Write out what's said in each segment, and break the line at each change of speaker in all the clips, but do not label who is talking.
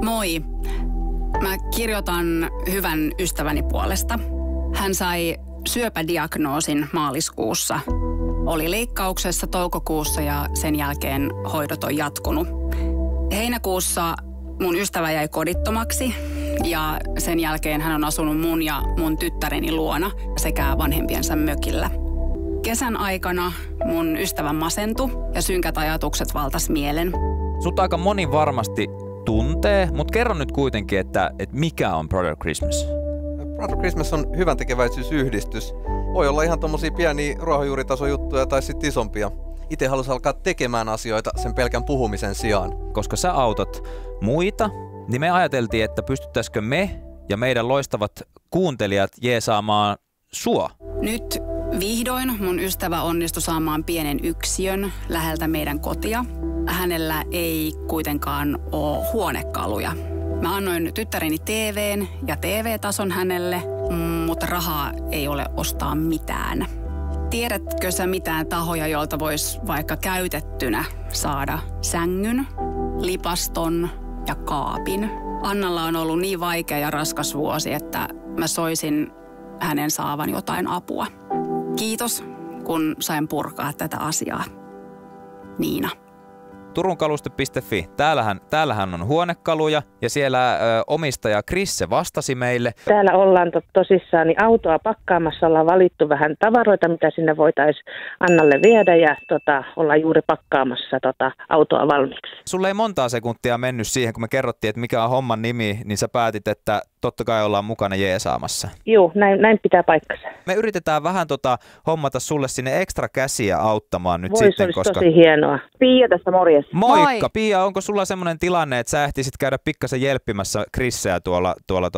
Moi. Mä kirjoitan hyvän ystäväni puolesta. Hän sai syöpädiagnoosin maaliskuussa. Oli leikkauksessa toukokuussa ja sen jälkeen hoidot on jatkunut. Heinäkuussa mun ystävä jäi kodittomaksi ja sen jälkeen hän on asunut mun ja mun tyttäreni luona sekä vanhempiensa mökillä. Kesän aikana mun ystävä masentui ja synkät ajatukset valtas mielen.
Sut aika moni varmasti tuntee, mutta kerro nyt kuitenkin, että mikä on Brother Christmas?
Brother Christmas on hyväntekeväisyysyhdistys. Voi olla ihan tommosia pieniä ruohonjuuritasojuttuja tai sitten isompia. Itse halusin alkaa tekemään asioita sen pelkän puhumisen sijaan.
Koska sä autat muita, niin me ajateltiin, että pystyttäisikö me ja meidän loistavat kuuntelijat jeesaamaan sua.
Nyt vihdoin mun ystävä onnistui saamaan pienen yksiön läheltä meidän kotia. Hänellä ei kuitenkaan ole huonekaluja. Mä annoin tyttäreni TV:n ja TV-tason hänelle, mutta rahaa ei ole ostaa mitään. Tiedätkö sä mitään tahoja, joilta vois vaikka käytettynä saada sängyn, lipaston ja kaapin? Annalla on ollut niin vaikea ja raskas vuosi, että mä soisin hänen saavan jotain apua. Kiitos, kun sain purkaa tätä asiaa. Niina.
Turunkaluste.fi. Täällähän on huonekaluja ja siellä omistaja Krisse vastasi meille.
Täällä ollaan tosissaan niin autoa pakkaamassa, ollaan valittu vähän tavaroita, mitä sinne voitaisiin Annalle viedä ja ollaan juuri pakkaamassa autoa valmiiksi.
Sulle ei montaa sekuntia mennyt siihen, kun me kerrottiin, että mikä on homman nimi, niin sä päätit, että totta kai ollaan mukana jeesaamassa.
Joo, näin pitää paikkansa.
Me yritetään vähän hommata sulle sinne ekstra käsiä auttamaan nyt
sitten,
koska...
Se olisi tosi hienoa. Pia tästä morjes.
Moikka! Moi. Pia, onko sulla semmoinen tilanne, että sä ehtisit käydä pikkasen jelppimässä Krisseä tuolla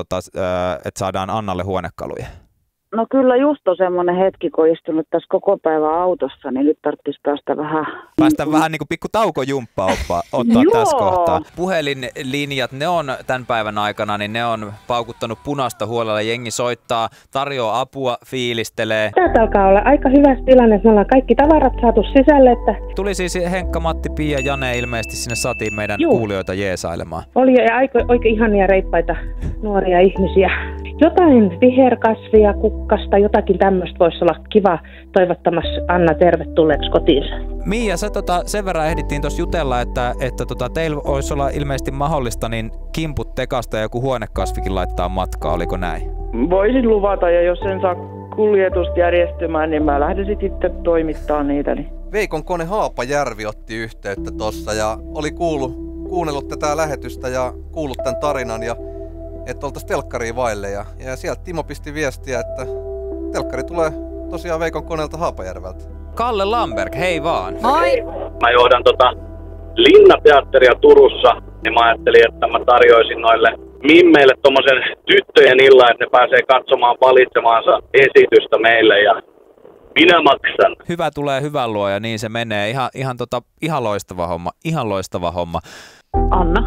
että saadaan Annalle huonekaluja?
No kyllä just on semmoinen hetki, kun istunut tässä koko päivän autossa, niin nyt tarvitsisi päästä vähän...
Päästä vähän niin kuin pikku taukojumppaa ottaa tässä kohtaa. Puhelinlinjat, ne on tämän päivän aikana, niin ne on paukuttanut punaista huolella. Jengi soittaa, tarjoaa apua, fiilistelee.
Täältä alkaa olla aika hyvä tilanne, että me ollaan kaikki tavarat saatu sisälle. Että...
Tuli siis Henkka, Matti, Pia, Jane ilmeisesti sinne saatiin meidän kuulijoita jeesailemaan.
Oli ja oikein ihania reippaita nuoria ihmisiä. Jotain viherkasvia, kukkasta, jotakin tämmöistä voisi olla kiva toivottamassa Anna tervetulleeksi kotiinsa.
Mia, sä sen verran ehdittiin tuossa jutella, että teillä olisi olla ilmeisesti mahdollista niin kimput tekasta ja joku huonekasvikin laittaa matkaa, oliko näin?
Voisin luvata ja jos en saa kuljetusta järjestymään, niin mä lähden sitten toimittamaan niitä. Niin.
Veikon kone Haapajärvi otti yhteyttä tossa ja oli kuunnellut tätä lähetystä ja kuullut tämän tarinan ja että oltaisiin telkkaria vaille ja sieltä Timo pisti viestiä, että telkkari tulee tosiaan Veikon koneelta Haapajärveltä.
Kalle Lamberg, hei vaan.
Moi! Mä johdan Linnateatteria Turussa ja mä ajattelin, että mä tarjoisin noille mimmeille tommosen tyttöjen illan, että ne pääsee katsomaan valitsemaansa esitystä meille ja minä maksan.
Hyvä tulee hyvän luo ja niin se menee. Ihan loistava homma.
Anna.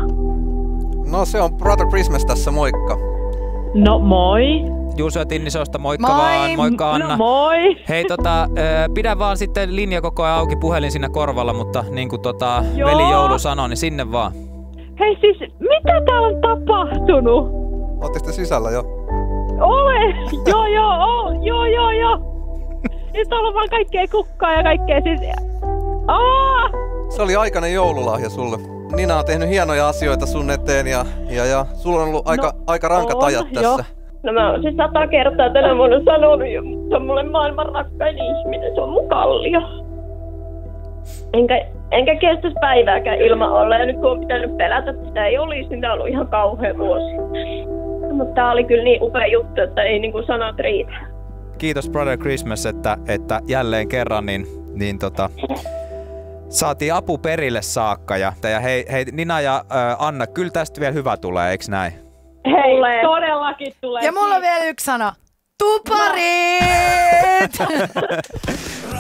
No se on Brother Christmas tässä, moikka.
No moi.
Juuso ja Tinnisosta, moikka vaan, moikka Anna.
No moi.
Hei pidä vaan sitten linja koko ajan auki, puhelin siinä korvalla, mutta niin kuin veli Joulu sanoi, niin sinne vaan.
Hei siis, mitä täällä on tapahtunut?
Ootteko te sisällä jo?
Ole, joo. Nyt on vaan kaikkea kukkaa ja kaikkea siis...
Se oli aikainen joululahja sulle. Nina on tehnyt hienoja asioita sun eteen ja sulla on ollut aika rankat ajat tässä.
No mä oon siis 100 kertaa tänä vuonna sanonut jo, se on mulle maailman rakkain ihminen, se on mun Kallio. Enkä kestäisi päivääkään ilman olla ja nyt kun on pitänyt pelätä, että sitä ei olisi, niin tää on ollut ihan kauhea vuosi. Mutta tää oli kyllä niin upea juttu, että ei niinku sanat riitä.
Kiitos Brother Christmas, että jälleen kerran saatiin apu perille saakka ja hei Nina ja Anna, kyllä tästä vielä hyvä tulee, eiks näin?
Hei, todellakin tulee.
Ja mulla on vielä yksi sana. Tuparit!